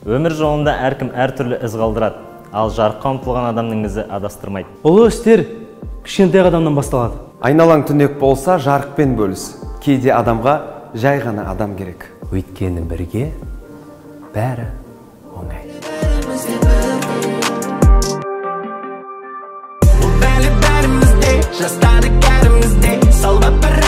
Өмір жолында әркім әртүрлі із қалдырады, ал жарыққа ұмтылған адамның ізі адастырмайды. Ұлы істер кішкентай адамнан басталады. Айналаң түнек болса, жарықпен бөліс. Кейде адамға жай ғана адам керек. Өйткені бірге бәрі оңай. Жастары кәрімізде, салма бір